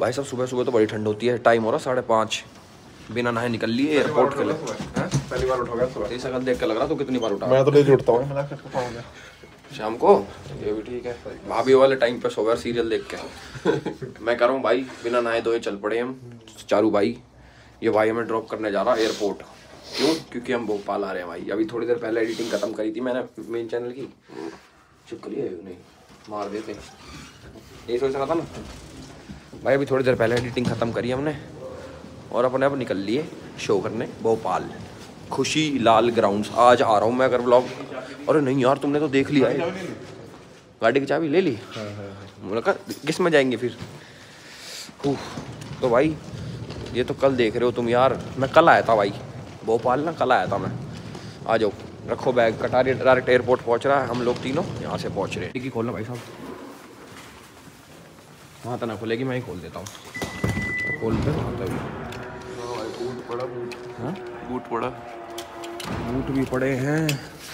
भाई साहब सुबह सुबह तो बड़ी ठंड होती है। टाइम हो रहा 5:30, बिना नहाए निकल लिए एयरपोर्ट के लिए। पहली बार उठ गया सुबह। ऐसा देख के लग रहा तो कितनी बार उठा। मैं तो डेली उठता हूँ शाम को। ये भी ठीक है, भाभी वाले टाइम पे सो गया सीरियल देख के। मैं कह रहा हूँ भाई बिना नहाए धोए चल पड़े हम चारू भाई। ये भाई हमें ड्रॉप करने जा रहा है एयरपोर्ट। क्यों? क्योंकि हम भोपाल आ रहे हैं भाई। अभी थोड़ी देर पहले एडिटिंग खत्म करी थी मैंने मेन चैनल की। चुप करिए, नहीं मार देते, यही सोच रहा था ना भाई। अभी थोड़ी देर पहले एडिटिंग खत्म करी हमने और अपने अब निकल लिए शो करने भोपाल, खुशी लाल ग्राउंड्स। आज आ रहा हूँ मैं अगर व्लॉग। अरे नहीं यार तुमने तो देख लिया है। गाड़ी की चाबी ले ली? मुझे कहा किस में जाएंगे फिर। तो भाई ये तो कल देख रहे हो तुम यार। मैं कल आया था भाई भोपाल ना, कल आया था मैं। आ जाओ, रखो बैग। कटारी डायरेक्ट एयरपोर्ट पहुंच रहा है। हम लोग तीनों यहाँ से पहुंच रहे हैं। डिक्की खोलना भाई साहब। वहाँ तो ना खुलेगी, मैं ही खोल देता हूँ। खोल दे बूट पड़ा, हाँ बूट पड़ा, बूट भी पड़े हैं।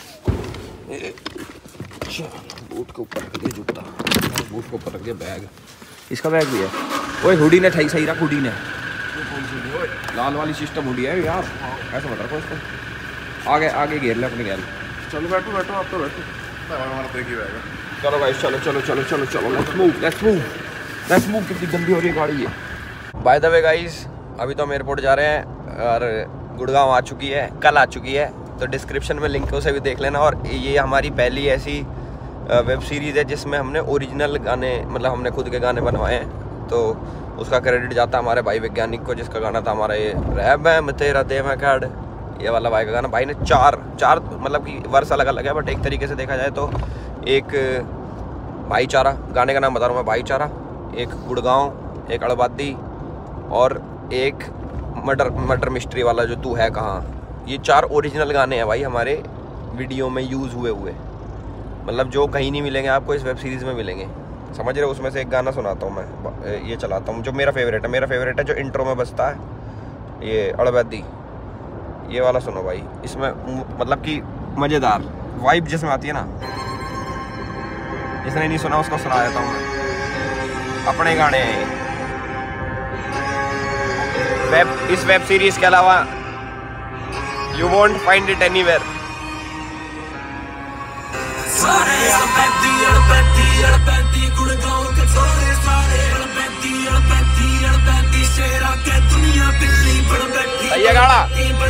बूट के ऊपर रख दिया जूता, बूट के ऊपर रख दिया बैग। इसका बैग भी है। ओए हुडी ने सही रखा। हुडी ने लाल वाली सिस्टम हुडी है यार। ऐसा मत रखो इसको। आगे घेर ले अपनी गैल। चलो बैठो बैठो, आप तो बैठो। हमारा देख ही रहेगा। चलो भाई चलो चलो चलो चलो चलो, लेट्स मूव। कितनी गंदी हो रही है गाड़ी ये। बाय द वे गाइस, अभी तो हम एयरपोर्ट जा रहे हैं और गुड़गांव आ चुकी है, कल आ चुकी है। तो डिस्क्रिप्शन में लिंक है, उसे भी देख लेना। और ये हमारी पहली ऐसी वेब सीरीज़ है जिसमें हमने ओरिजिनल गाने, मतलब हमने खुद के गाने बनवाए हैं। तो उसका क्रेडिट जाता है हमारे भाई वैज्ञानिक को, जिसका गाना था हमारा ये रैब है मैं तेरा दे मैं कार्ड, ये वाला भाई का गाना। भाई ने चार मतलब कि वर्ष अलग अलग है, बट एक तरीके से देखा जाए तो एक भाईचारा, गाने का नाम बता रहा हूँ मैं, भाईचारा, एक गुड़गांव, एक अड़बादी और एक मर्डर मिस्ट्री वाला जो तू है कहाँ। ये 4 ओरिजिनल गाने हैं भाई हमारे वीडियो में यूज़ हुए। मतलब जो कहीं नहीं मिलेंगे आपको, इस वेब सीरीज़ में मिलेंगे। समझ रहे हो? उसमें से एक गाना सुनाता हूँ मैं, ये चलाता हूँ जो मेरा फेवरेट है। मेरा फेवरेट है जो इंट्रो में बजता है, ये अड़बादी, ये वाला सुनो भाई। इसमें मतलब कि मज़ेदार वाइब जिसमें आती है ना। जिसने नहीं सुना उसको सुना देता हूँ मैं। अपने गाने इस वेब सीरीज के अलावा you won't find it anywhere. ये गाना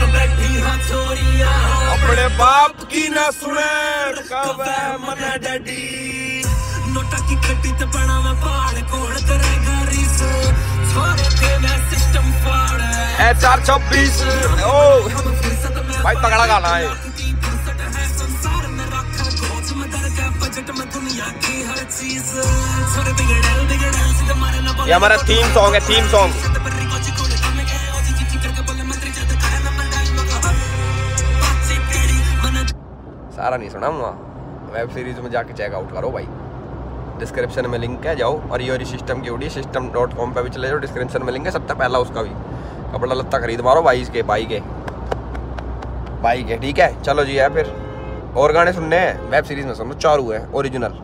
अपने बाप की ना सुने कब मन डैडी नोटा की खट्टी ते बना मैं पहाड़ कोड़ करेगा रीस छोरे के मैं सिस्टम फाड़ है 426। ओ भाई तगड़ा गाना है संसार में रखा कोच में दर का बजट में दुनिया की हर चीज छोरे बिगड़ल से तुम्हारे ना। ये हमारा थीम सॉन्ग है, थीम सॉन्ग। सारा नहीं सुना हुआ, वेब सीरीज में जाके चेकआउट करो भाई। डिस्क्रिप्शन में लिंक है, जाओ। और ये सिस्टम की उड़ी system.com पे भी चले जाओ, डिस्क्रिप्शन में लिंक है। सबसे पहला उसका भी कपड़ा लत्ता खरीद मारो भाई के ठीक है। चलो जी है फिर और गाने सुनने हैं वेब सीरीज में, सुनो। चारू है ओरिजिनल।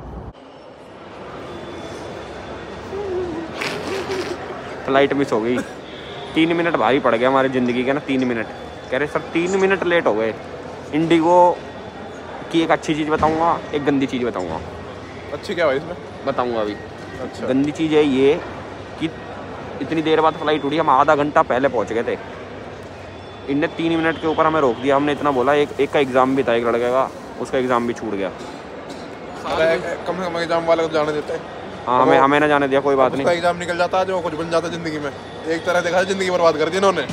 फ्लाइट मिस हो गई, 3 मिनट भारी पड़ गया हमारी ज़िंदगी के ना। 3 मिनट कह रहे सर, 3 मिनट लेट हो गए। इंडिगो की एक अच्छी चीज़ बताऊंगा, एक गंदी चीज़ बताऊंगा। अच्छी क्या भाई इसमें? बताऊंगा अभी। अच्छा। गंदी चीज़ है ये कि इतनी देर बाद फ्लाइट उड़ी, हम आधा घंटा पहले पहुंच गए थे। इनने 3 मिनट के ऊपर हमें रोक दिया। हमने इतना बोला, एक का एग्ज़ाम भी था एक लड़के का, उसका एग्ज़ाम भी छूट गया। कम से कम एग्जाम वाले को जाने देते। हाँ, हमें ना जाने दिया, कोई बात नहीं। एग्जाम निकल जाता है जो कुछ बन जाता है जिंदगी में। एक तरह देखा जिंदगी बर्बाद कर दी इन्होंने।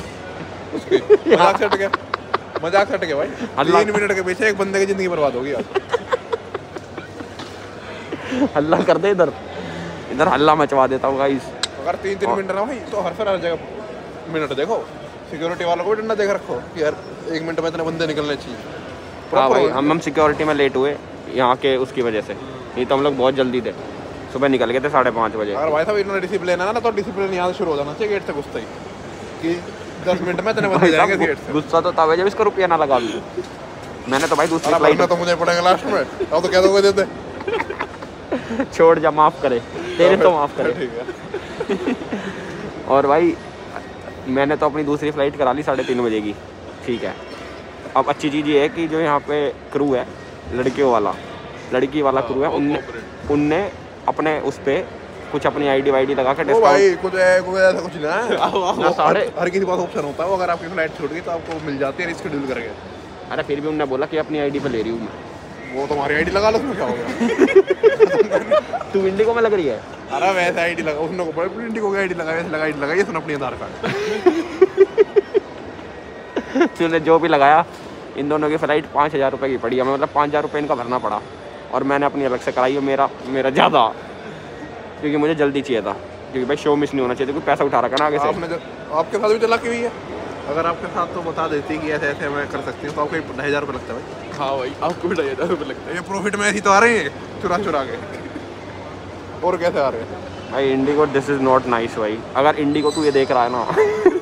मजाक सट गया भाई। 3 मिनट के पीछे एक बंदे की जिंदगी बर्बाद होगी। हल्ला कर दे, इधर हल्ला मचवा देता हूँ गाइस। अगर 3 मिनट ना भाई तो हर जगह मिनट देखो। सिक्योरिटी वालों को भी डंडा देख रखो कि यार 1 मिनट में इतने बंदे निकलने चाहिए। हाँ भाई, हम सिक्योरिटी में लेट हुए यहाँ के उसकी वजह से। नहीं तो हम लोग बहुत जल्दी थे, सुबह निकल गए थे 5:30 बजे। अगर भाई साहब इन्होंने डिसिप्लिन है ना, तो डिसिप्लिन यहाँ से शुरू हो जाना चाहिए, गेट से घुसते ही कि 10 मिनट में इतने बंदे जाएंगे गेट से। गुस्सा तो तब है जब इसका रुपया ना लगा भी। मैंने तो भाई दूसरी फ्लाइट में तो मुझे पड़ेगा लास्ट में। अब तो क्या दोगे देते। छोड़ जा, माफ करे, तेरे तो माफ करे। ठीक है। और भाई मैंने तो अपनी दूसरी फ़्लाइट करा ली 3:30 बजे की, ठीक है। अब अच्छी चीज़ ये है कि जो यहाँ पे क्रू है लड़की वाला क्रू है, उनने अपने उस पर कुछ अपनी आईडी वाईडी लगा के भाई कुछ ऐसा कुछ ना है। हर किसी के पास ऑप्शन होता है, अगर आपकी फ्लाइट छूट गई तो आपको मिल जाती है रिस्केड्यूल करके। अरे फिर भी उन्होंने बोला कि अपनी आईडी पे ले रही हूँ मैं। वो तुम्हारी आईडी लगा लो, उसमें क्या हो गया? तू इंडिगो में लग रही है? अरे वैसे आईडी लगा, उसने को बोला इंडिगो की आईडी लगा, वैसे लगा आईडी लगाई, सुन अपनी आधार कार्ड। तूने जो भी लगाया, इन दोनों की फ़्लाइट 5,000 रुपये की पड़ी हमें, मतलब 5,000 रुपये इनका भरना पड़ा। और मैंने अपनी अलग से कराई है, मेरा ज़्यादा, क्योंकि मुझे जल्दी चाहिए था, क्योंकि भाई शो मिस नहीं होना चाहिए, क्योंकि पैसा उठा रखा ना आगे से। आपके साथ भी चला की हुई है? अगर आपके साथ तो बता देती कि ऐसे ऐसे मैं कर सकती हूँ, तो आपको 2,500 रुपये लगता है भाई। हाँ भाई, आपको भी 2,500 रुपये लगता है। ये प्रॉफिट में ऐसी तो आ रही है चुरा के, और कैसे आ रहे हैं भाई? IndiGo this is not nice भाई। अगर इंडिगो तू ये देख रहा है ना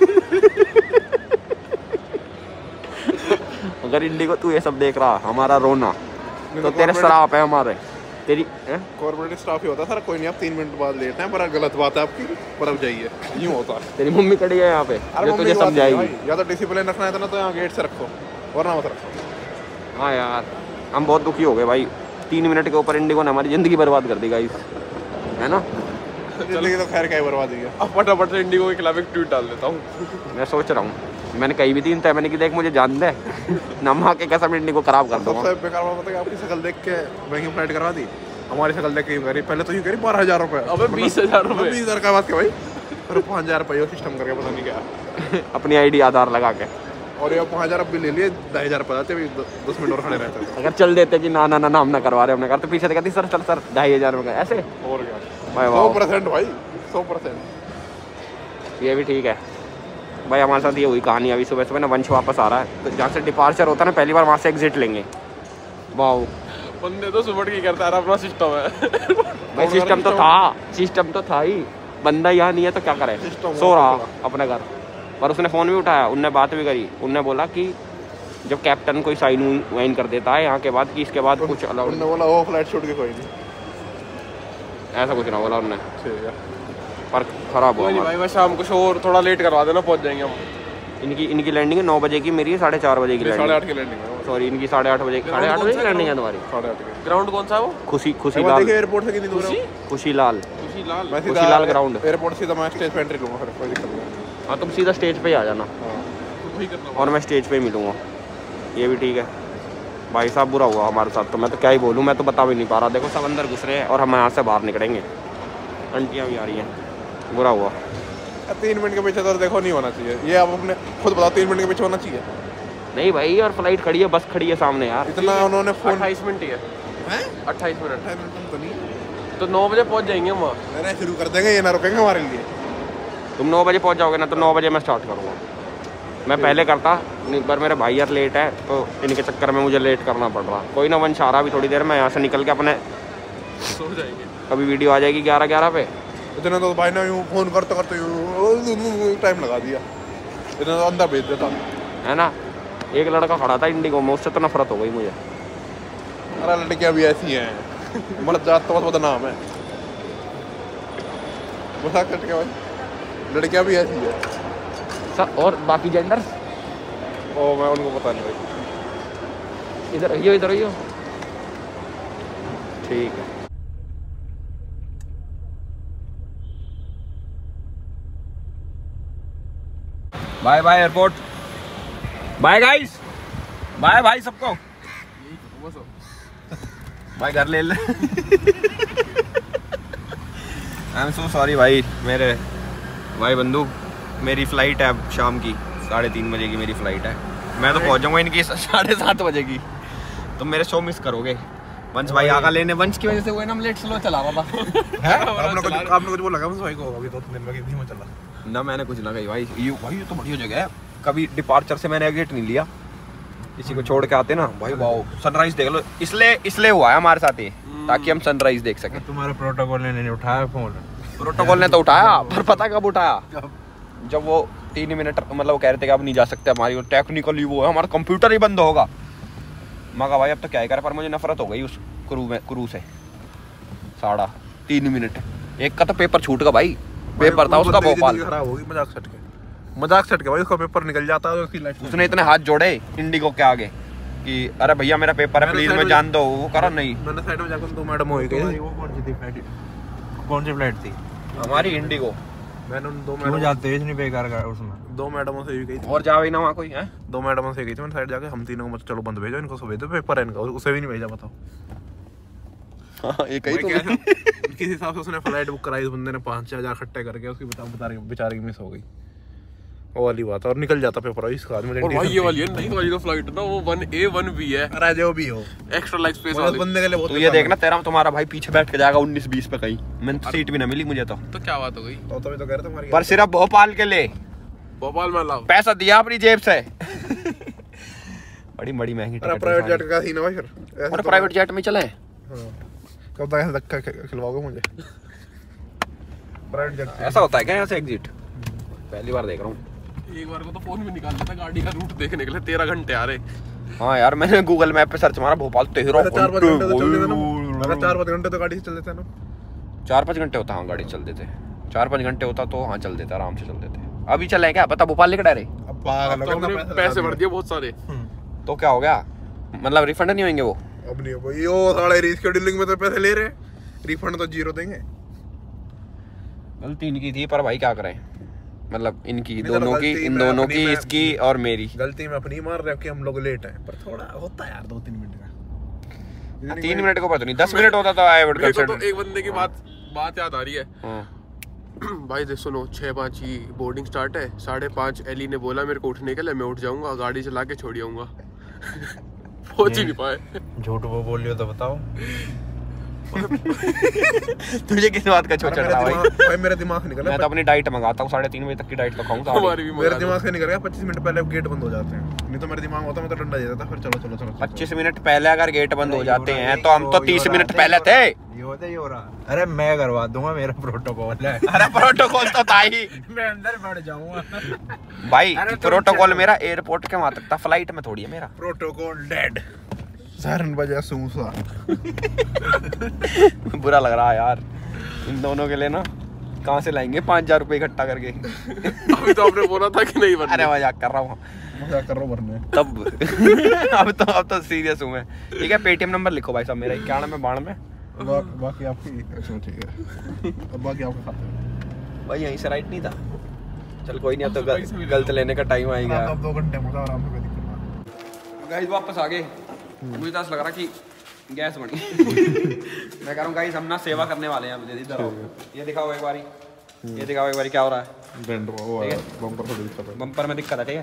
अगर इंडिगो तू ये सब देख रहा है, हमारा रोना तो तेरे शराब है हमारे, तेरी कॉर्पोरेट स्टाफ ही होता है सर। कोई नहीं, आप 3 मिनट बाद लेट हैं, पर गलत बात है आपकी, पर अब जाइए, यूँ होता है। तेरी मम्मी खड़ी है यहाँ पे, जो तुझे समझाएगी। या तो डिसिप्लिन रखना है तो यहाँ गेट से रखो, वरना मत रखो। हाँ यार, हम बहुत दुखी हो गए भाई। 3 मिनट के ऊपर इंडिगो ने हमारी ज़िंदगी बर्बाद कर दी गाइस, है ना? जिंदगी तो खैर क्या ही बर्बाद हुई है। अब फटाफट से इंडिगो के खिलाफ एक ट्वीट डाल देता हूँ। मैं सोच रहा हूँ, मैंने कहीं भी 3 तय मैंने कि देख मुझे जान दे नमा के कैसा इंडिगो खराब कर दूँगा। सबसे बेकार बात पता है, आपकी शक्ल देख के महंगी फ्लाइट करवा दी, हमारी शक्ल देख के यूँ करी, पहले तो यूँ करी 12,000 रुपये, अबे 20,000 रुपये, 20,000 का बात क्या भाई, फिर 5,000 रुपये सिस्टम करके पता नहीं क्या अपनी आईडी आधार लगा के, और ये 5,000 अब भी ले लिए, 10,000 रुपये आते, 10 मिनट और खड़े रहते हैं। अगर चल देते कि ना हम ना करवा रहे, हमने कहा तो पीछे से कहती सर 2,500 रुपये का, ऐसे और क्या, भाई 100% भाई 100%। ये भी ठीक है भाई। हमारे साथ ये हुई कहानी, अभी सुबह ना वंश वापस आ रहा है, तो जहाँ से डिपार्चर होता है ना, पहली बार वहाँ से एग्जिट लेंगे। वाह, बंदे तो सुबह की करता है, अपना सिस्टम है भाई। सिस्टम तो था ही, बंदा यहाँ नहीं है तो क्या करे, सो रहा अपने घर। पर उसने फ़ोन भी उठाया, उनने बात भी करी, उनने बोला कि जब कैप्टन कोई साइन वाइन कर देता है यहाँ के बाद कि इसके बाद कुछ अलाउड, उन्होंने बोला वो फ्लाइट छूट के कोई नहीं, ऐसा कुछ ना बोला उन्होंने, ठीक है। पर खराब हुआ भाई। बस शाम को शो और थोड़ा लेट करवा देना, पहुँच जाएंगे हम। इनकी लैंडिंग है 9 बजे की, मेरी 4:30 बजे की लैंडिंग। 8:30 की लैंडिंग है, सॉरी इनकी 8:30 बजे, 8:30 बजे की लैंडिंग है तुम्हारी। 8:30 की। ग्राउंड कौन सा है वो? खुशी लाल एयरपोर्ट से कितनी दूर है? खुशी लाल ग्राउंड, एयरपोर्ट सीधा मैं स्टेज पे एंट्री लूँगा, फिर कोई दिक्कत नहीं। हाँ तुम सीधा स्टेज पे ही आ जाना, वही करना, और मैं स्टेज पे ही मिलूँगा। ये भी ठीक है भाई साहब, बुरा हुआ हमारे साथ तो, मैं तो क्या ही बोलूँ, मैं तो बता भी नहीं पा रहा। देखो सब अंदर घुस रहे हैं और हम यहाँ से बाहर निकलेंगे, आंटियाँ भी आ रही हैं, बुरा हुआ। 3 मिनट के पीछे तो देखो नहीं होना चाहिए, ये आप अपने खुद बताओ, 3 मिनट के पीछे होना चाहिए? नहीं भाई, और फ्लाइट खड़ी है, बस खड़ी है सामने यार, इतना उन्होंने फोन 28 मिनट ही है, 28 मिनट तो नहीं, तो 9 बजे पहुँच जाएंगे हम वहाँ। अरे शुरू कर देंगे, ये ना रुकेंगे हमारे लिए। तुम 9 बजे पहुँच जाओगे ना, तो 9 बजे मैं स्टार्ट करूँगा। मैं पहले करता नहीं, पर मेरे भाई यार लेट है, तो इनके चक्कर में मुझे लेट करना पड़ रहा। कोई ना, वंश आ रहा अभी थोड़ी देर में, यहाँ से निकल के अपने सो जाएंगे। अभी वीडियो आ जाएगी 11:11 पे। इतना तो भाई ने यूँ फोन करते करते टाइम लगा दिया, इतना तो अंदर भेज देता है ना। एक लड़का खड़ा था इंडिगो में, उससे तो नफरत हो गई मुझे। अरे लड़कियाँ भी ऐसी हैं, मतलब जात तो बस बदनाम है, मजाक करके भाई, लड़कियाँ भी ऐसी है सर। और बाकी जेंडर ओ मैं उनको पता नहीं भाई। इधर आइयो ठीक है। Bye bye airport, bye guys, bye भाई सबको, भाई घर ले ले। आई एम सो सॉरी भाई, मेरे भाई बंधु, मेरी फ़्लाइट है अब शाम की 3:30 बजे की मेरी फ़्लाइट है। मैं तो पहुंच जाऊंगा इनकी 7:30 बजे की, तुम मेरे शो मिस करोगे। वंश भाई आगा लेने, वंश की वजह से वो है ना, लेट स्लो चला रहा था। आपने कुछ बोला भाई को, अभी 2-3 दिन में कितनी में चला ना, मैंने कुछ ना कही भाई। ये तो बढ़िया जगह है, कभी डिपार्चर से मैंने एग्जिट नहीं लिया, किसी को छोड़ के आते ना भाई। वाओ, सनराइज देख लो, इसलिए हुआ है हमारे साथ ये, ताकि हम सनराइज देख सकें। तुम्हारा प्रोटोकॉल ने नहीं उठाया फोन? प्रोटोकॉल ने तो उठाया, पर पता कब उठाया? जब वो 3 मिनट मतलब वो कह रहे थे कि अब नहीं जा सकते, हमारी टेक्निकली वो है, हमारा कंप्यूटर ही बंद होगा। मैं कहा भाई अब तो क्या ही करे, पर मुझे नफरत हो गई उस क्रू से। 3.5 मिनट एक का तो पेपर छूट गया भाई, पेपर था उसका भोपाल। खराब होगी मजाक सट के भाई, उसका पेपर निकल जाता है उसकी लाइफ। उसने इतने हाथ जोड़े इंडिगो के आगे कि अरे भैया मेरा पेपर है प्लीज मैं जान दो, वो करो नहीं। मैंने साइड में जाकर 2 मैडम हो गई। वो कौन सी फ्लाइट थी? हमारी इंडिगो। मैंने उन 2 मैडम जाते इतनी बेकार का उसमें 2 मैडमों से भी गई थी। और जा भी ना वहाँ कोई है? 2 मैडमों से गई थी मैंने साइड जाके, हम तीनों को चलो बंद भेजो, इनको सब भेज दो, पेपर है इनका, उसे भी नहीं भेजा। बताओ हाँ, ये कही तो किस हिसाब से उसने फ्लाइट बुक कराई, उस बंदे ने 5,000 इकट्ठे करके, उसकी बेचारे की मिस हो गई। वो वाली बात है, और निकल जाता पेपर इसका आज मुझे। और भाई ये वाली है नहीं वाली तो फ्लाइट ना, वो 1A 1B है। अरे जो भी हो, एक्स्ट्रा लेग स्पेस वाली बंदे के लिए बहुत। तो ये देखना तेरा तुम्हारा भाई पीछे बैठ के जाएगा 19-20 पे कहीं, मैंने तो सीट भी ना मिली मुझे तो क्या बात हो गई? तो तभी तो कह रहे थे हमारी, पर सिर्फ भोपाल के लिए। भोपाल में लाओ, पैसा दिया अपनी जेब से। बड़ी महंगी टिकट। प्राइवेट जेट का सीन है भाई फिर। और प्राइवेट जेट में चले? हां, कब तक ऐसा धक्का खिलवाओगे मुझे? प्राइवेट जेट ऐसा होता है क्या यहाँ से एग्जिट? पहली बार देख रहा हूँ। एक बार को तो फोन में निकाल था गाड़ी का रूट देखने के लिए, 13 घंटे आ रहे। हाँ यार, मैंने गूगल मैप पे सर्च मारा, भोपाल 13 घंटे। 4-5 घंटे तो चल देते ना, अगर 4-5 घंटे तो गाड़ी से चल देते ना। 4-5 घंटे होता, हाँ गाड़ी चल देते। 4-5 घंटे होता तो हाँ चल देता, आराम से चल देते। अभी चले क्या पता, भोपाल लेकर डायरे। अब पागल तो हमने पैसे भर दिए बहुत सारे, तो क्या हो गया, मतलब रिफंड नहीं होंगे वो? अब नहीं भाई, वो साढ़े रीशेड्यूलिंग में तो पैसे ले रहे, रिफंड तो 0 देंगे। गलती इनकी थी, पर भाई क्या करें, मतलब इनकी नहीं, दोनों की, इन दोनों की, इसकी और मेरी। गलती में अपनी मार रहे हो कि हम लोग लेट हैं, पर थोड़ा होता है यार 2-3 मिनट का। 3 मिनट को पता नहीं, 10 मिनट होता तो आई वुड कंसीडर। तो एक बंदे की बात याद आ रही है। भाई देख सुनो, 6-5 की बोर्डिंग स्टार्ट है, 5:30 एली ने बोला मेरे को उठने के लिए, मैं उठ जाऊंगा, गाड़ी चला के छोड़ आऊंगा। पहुंच ही नहीं पाए। झूठ वो बोल लियो तो बताओ। तुझे किस बात का चोट चढ़ रहा भाई? मेरे दिमाग से निकला। मैं तो अपनी डाइट मंगाता हूँ, 3:30 बजे तक की डाइट तो खाऊंगा। मेरे दिमाग से निकल गया 25 मिनट पहले गेट बंद हो जाते हैं, नहीं तो मेरे दिमाग होता मैं तो डंडा देता था। फिर चलो 25 मिनट पहले अगर गेट बंद हो जाते हैं तो हम तो 30 मिनट पहले थे। ये हो रहा। अरे मैं करवा दूंगा, मेरा प्रोटोकॉल है। अरे प्रोटोकॉल तो था ही, मैं अंदर बैठ जाऊंगा भाई। प्रोटोकॉल मेरा एयरपोर्ट के वहां तक था, फ्लाइट में थोड़ी है मेरा। Protocol dead. सारन बजा सूसा। बुरा लग रहा है यार, इन दोनों के लिए ना कहाँ से लाएंगे 5,000 रुपए इकट्ठा करके। अभी तो आपने बोला था कि नहीं भरने। अरे मजाक कर रहा हूँ भरने तब। अब तो सीरियस हूँ मैं। ठीक है, पेटीएम नंबर लिखो भाई साहब मेरा 9192। बाकी आपकी ठीक है, अब बाकी आपका खाता भाई यहीं से राइट नहीं था। चल कोई नहीं, अब तो गलत लेने का टाइम आएगा। अब 2 घंटे में आराम से कोई दिक्कत नहीं। गाइस वापस आ गए। मुझे तो लग रहा कि गैस बनी। मैं कह रहा हूँ गाइस, हम ना सेवा करने वाले हैं अब। इधर आओ, ये दिखाओ एक बारी, ये दिखाओ एक बारी क्या हो रहा है। बम्पर में दिक्कत है, ठीक है।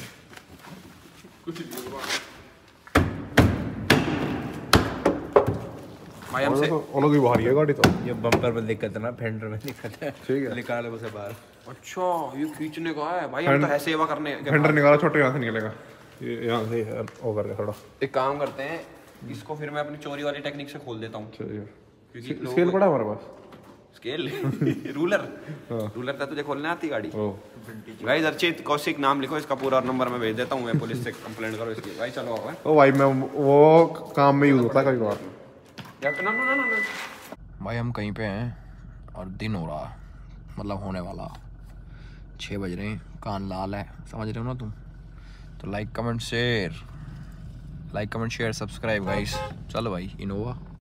भाई हमसे अलग ही भारी है गाड़ी तो। ये बम्पर में दिक्कत है ना, फेंडर में दिक्कत है। ठीक है, निकाल उसे बाहर। अच्छा ये खींचने का है भाई, हम तो है सेवा करने। फेंडर निकाला, छोटे यहाँ से निकलेगा, ये यहाँ से ओवर है थोड़ा। एक काम करते हैं, इसको फिर मैं अपनी चोरी वाली टेक्निक से खोल देता हूँ। स्केल पड़ा हमारे पास, स्केल रूलर था, तुझे खोलने आती गाड़ी? भाई अर्चित कौशिक नाम लिखो, इसका पूरा नंबर मैं भेज देता हूँ, मैं पुलिस से कंप्लेंट करो इसकी। भाई चलो ओ भाई मैं वो काम में यूज होता है कभी बार। भाई हम कहीं पे हैं और दिन हो रहा, मतलब होने वाला 6 बज रहे हैं, कान लाल है, समझ रहे हो ना तुम? तो like comment share subscribe guys. चलो भाई इनोवा।